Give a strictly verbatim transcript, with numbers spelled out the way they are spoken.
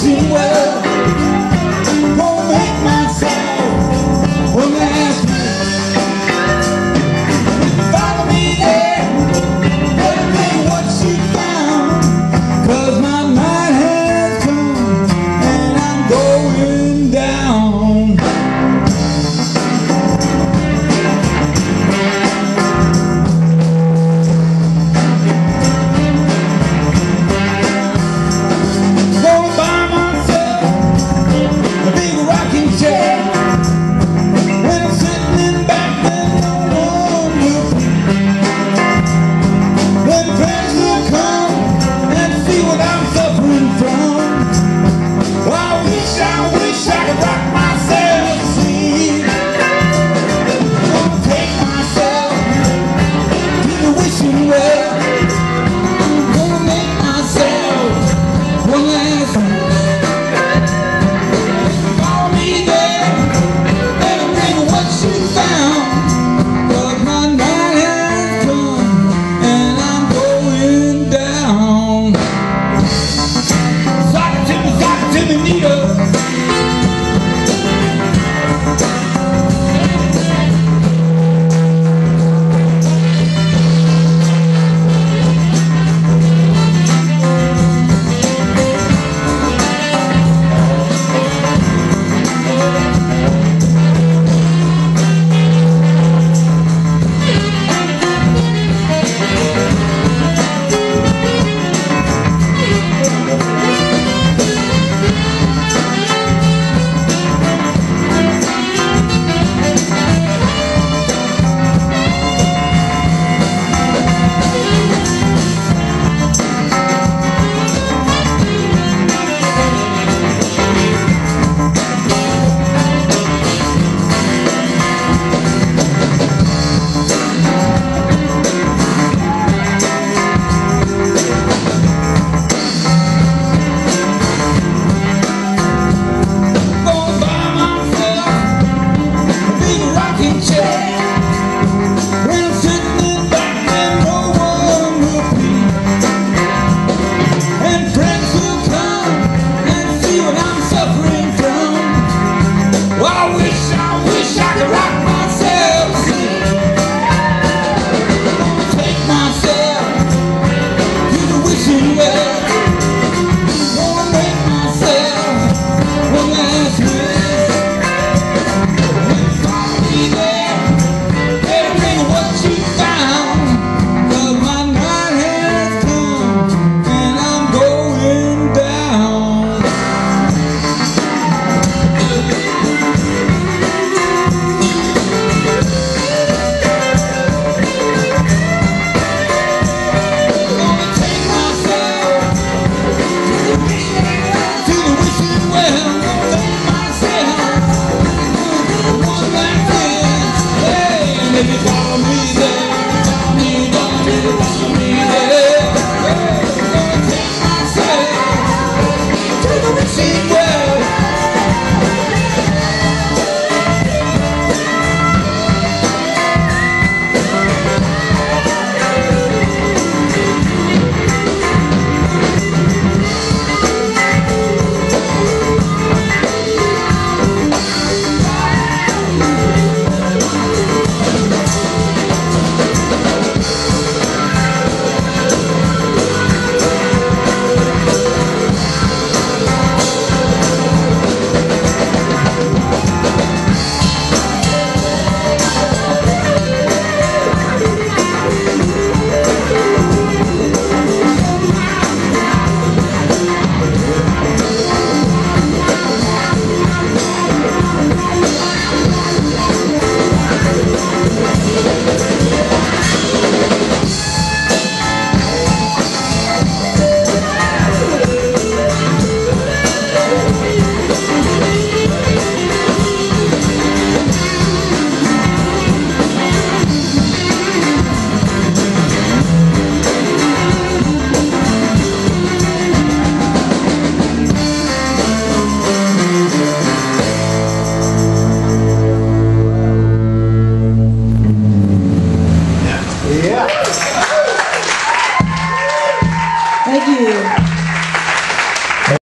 wishing well. Gonna make myself one last wish. Follow me there, better make what she found, 'cause my night has come and I'm going down. Gonna buy myself a big rocking chair. When I'm sitting in back, then no one will peep. Then friends will come and see what I'm suffering from. Well, I wish, I wish I could rock myself to sleep. Gonna take myself to the wishing well. Gonna make myself one last wish. Follow me there, better bring what she found, 'cause my night has come and I'm going down. Sock to me, sock to me, needle.